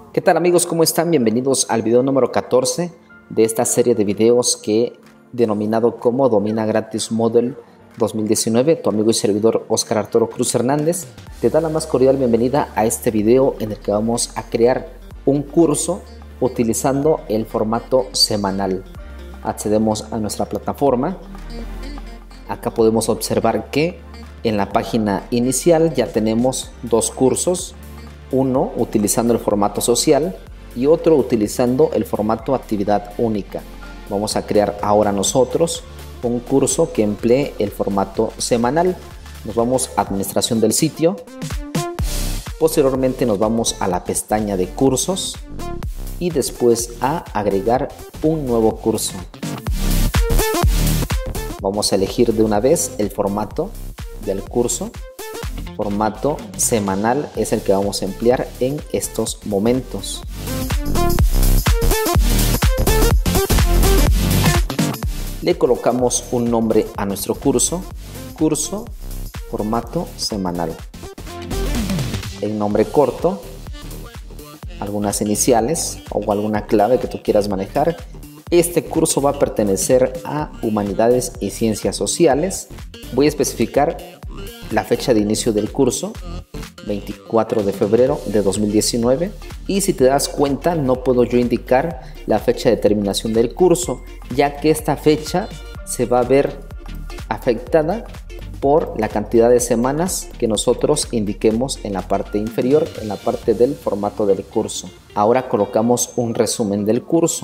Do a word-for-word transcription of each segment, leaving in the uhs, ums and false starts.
¿Qué tal amigos? ¿Cómo están? Bienvenidos al video número catorce de esta serie de videos que he denominado como Domina Gratis Moodle dos mil diecinueve. Tu amigo y servidor Óscar Arturo Cruz Hernández te da la más cordial bienvenida a este video en el que vamos a crear un curso utilizando el formato semanal. Accedemos a nuestra plataforma. Acá podemos observar que en la página inicial ya tenemos dos cursos, uno utilizando el formato social y otro utilizando el formato actividad única. Vamos a crear ahora nosotros un curso que emplee el formato semanal. Nos vamos a administración del sitio, posteriormente nos vamos a la pestaña de cursos y después a agregar un nuevo curso. Vamos a elegir de una vez el formato del curso. Formato semanal es el que vamos a emplear en estos momentos. Le colocamos un nombre a nuestro curso, curso formato semanal. El nombre corto, algunas iniciales o alguna clave que tú quieras manejar. Este curso va a pertenecer a Humanidades y Ciencias Sociales. Voy a especificar la fecha de inicio del curso, veinticuatro de febrero de dos mil diecinueve, y si te das cuenta no puedo yo indicar la fecha de terminación del curso, ya que esta fecha se va a ver afectada por la cantidad de semanas que nosotros indiquemos en la parte inferior, en la parte del formato del curso. Ahora colocamos un resumen del curso.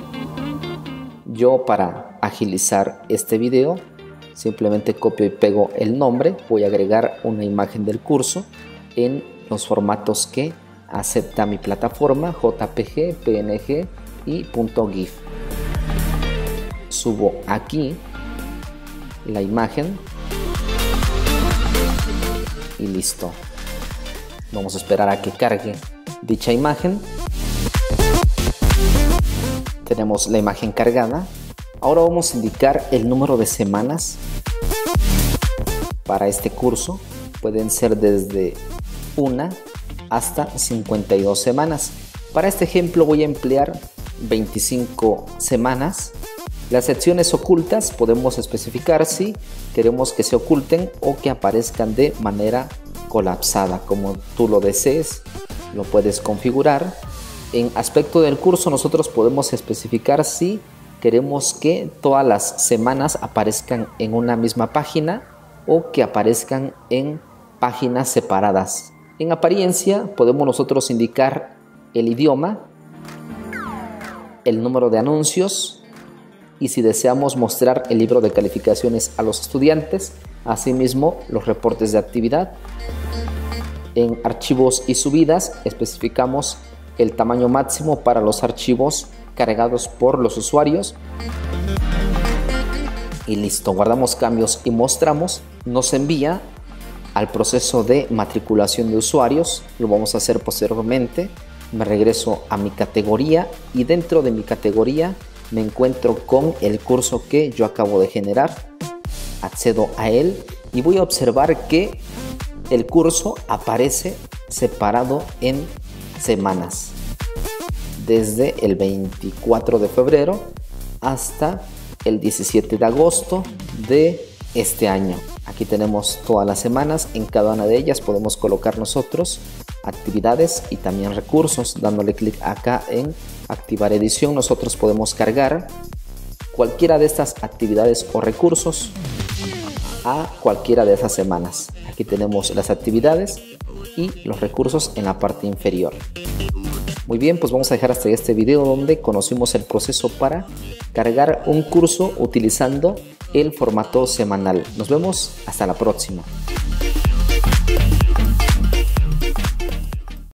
Yo, para agilizar este video, simplemente copio y pego el nombre. Voy a agregar una imagen del curso en los formatos que acepta mi plataforma, J P G, P N G y .gif. Subo aquí la imagen y listo. Vamos a esperar a que cargue dicha imagen. Tenemos la imagen cargada. Ahora vamos a indicar el número de semanas para este curso. Pueden ser desde una hasta cincuenta y dos semanas. Para este ejemplo voy a emplear veinticinco semanas. Las secciones ocultas podemos especificar si queremos que se oculten o que aparezcan de manera colapsada. Como tú lo desees, lo puedes configurar. En aspecto del curso nosotros podemos especificar si queremos que todas las semanas aparezcan en una misma página o que aparezcan en páginas separadas. En apariencia podemos nosotros indicar el idioma, el número de anuncios y si deseamos mostrar el libro de calificaciones a los estudiantes, asimismo los reportes de actividad. En archivos y subidas especificamos el tamaño máximo para los archivos cargados por los usuarios y listo. Guardamos cambios y mostramos. Nos envía al proceso de matriculación de usuarios. Lo vamos a hacer posteriormente. Me regreso a mi categoría y dentro de mi categoría me encuentro con el curso que yo acabo de generar. Accedo a él y voy a observar que el curso aparece separado en semanas, desde el veinticuatro de febrero hasta el diecisiete de agosto de este año. Aquí tenemos todas las semanas. En cada una de ellas podemos colocar nosotros actividades y también recursos. Dándole clic acá en activar edición, nosotros podemos cargar cualquiera de estas actividades o recursos a cualquiera de esas semanas. Aquí tenemos las actividades y los recursos en la parte inferior. Muy bien, pues vamos a dejar hasta este video donde conocimos el proceso para cargar un curso utilizando el formato semanal. Nos vemos hasta la próxima.